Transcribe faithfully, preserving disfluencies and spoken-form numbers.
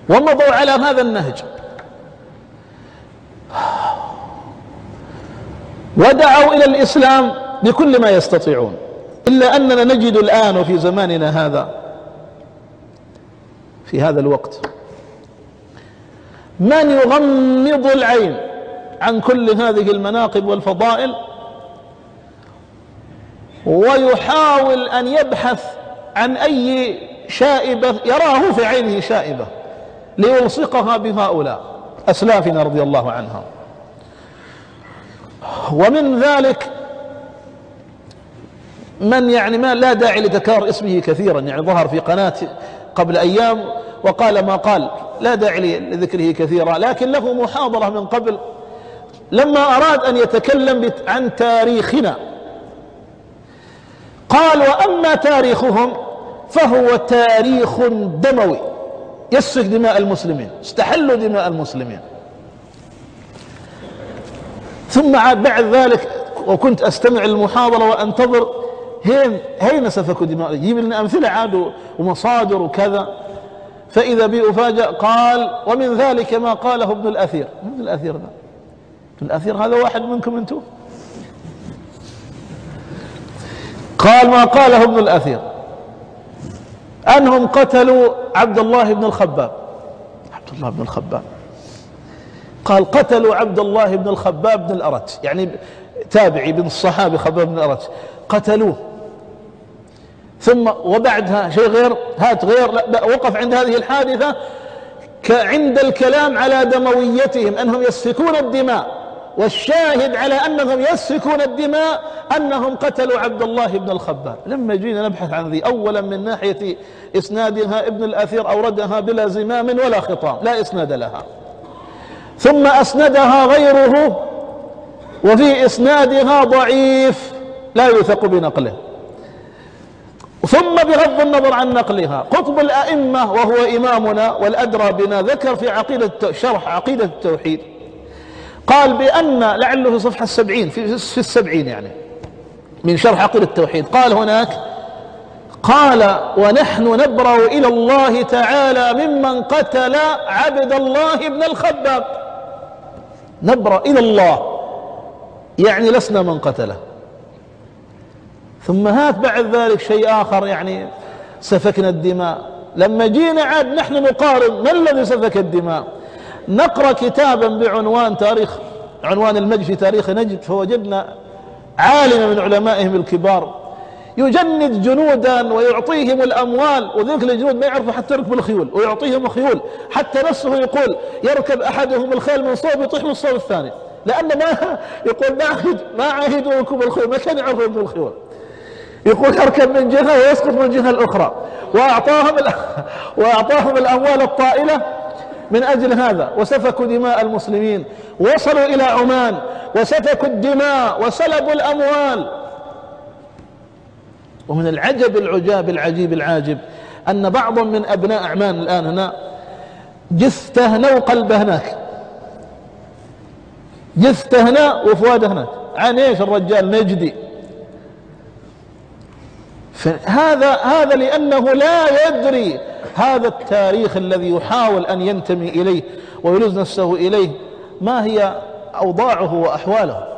ومضوا على هذا النهج ودعوا إلى الإسلام بكل ما يستطيعون. إلا أننا نجد الآن وفي زماننا هذا في هذا الوقت من يغمض العين عن كل هذه المناقب والفضائل ويحاول أن يبحث عن أي شائبة يراه في عينه شائبة ليلصقها بهؤلاء أسلافنا رضي الله عنهم. ومن ذلك من يعني ما لا داعي لتكرار اسمه كثيرا، يعني ظهر في قناة قبل أيام وقال ما قال، لا داعي لذكره كثيرا، لكن له محاضرة من قبل لما أراد أن يتكلم عن تاريخنا قال: وأما تاريخهم فهو تاريخ دموي يسفك دماء المسلمين، استحلوا دماء المسلمين. ثم عاد بعد ذلك وكنت أستمع للمحاضرة وأنتظر هين هين سفكوا دماء، يجيب لنا أمثلة عاد ومصادر وكذا، فإذا بي أفاجأ قال: ومن ذلك ما قاله ابن الأثير. ابن الأثير ذا ابن الأثير هذا واحد منكم أنتم؟ قال: ما قاله ابن الأثير أنهم قتلوا عبد الله بن الخباب. عبد الله بن الخباب قال: قتلوا عبد الله بن الخباب بن الأرت، يعني تابعي بن الصحابي خباب بن الأرت، قتلوه. ثم وبعدها شيء غير، هات غير، لا وقف عند هذه الحادثة عند الكلام على دمويتهم أنهم يسفكون الدماء، والشاهد على أنهم يسفكون الدماء أنهم قتلوا عبد الله بن الخباب. لما جينا نبحث عن ذي، أولا من ناحية إسنادها ابن الأثير أوردها بلا زمام ولا خطام، لا إسناد لها، ثم أسندها غيره وفي إسنادها ضعيف لا يوثق بنقله، ثم بغض النظر عن نقلها قطب الأئمة وهو إمامنا والأدرى بنا ذكر في عقيدة شرح عقيدة التوحيد قال بأن لعله في صفحة السبعين في, في السبعين يعني من شرح عقيدة التوحيد، قال هناك قال: ونحن نبرأ إلى الله تعالى ممن قتل عبد الله بن الخباب. نبرأ إلى الله يعني لسنا من قتله. ثم هات بعد ذلك شيء آخر، يعني سفكنا الدماء. لما جينا عاد نحن نقارن ما الذي سفك الدماء، نقرأ كتابا بعنوان تاريخ عنوان المجد في تاريخ نجد، فوجدنا عالما من علمائهم الكبار يجند جنودا ويعطيهم الأموال، وذلك الجنود ما يعرفوا حتى يركبوا الخيول ويعطيهم خيول، حتى نفسه يقول يركب أحدهم الخيل من صوب يطيح من الصوب الثاني، لأن ما يقول ما عهد ما عهدوا ركوب الخيول، ما كان يعرفوا يركبوا الخيول، يقول يركب من جهة ويسقط من الجهة الأخرى، وأعطاهم وأعطاهم الأموال الطائلة من أجل هذا، وسفكوا دماء المسلمين، وصلوا إلى عمان وسفكوا الدماء وسلبوا الأموال. ومن العجب العجاب العجيب العاجب أن بعضا من أبناء عمان الآن هنا جثته هنا وقلبه هناك، جثته هنا وفواده هناك، عن ايش الرجال نجدي. هذا هذا لأنه لا يدري هذا التاريخ الذي يحاول أن ينتمي إليه ويلز نفسه إليه ما هي أوضاعه وأحواله.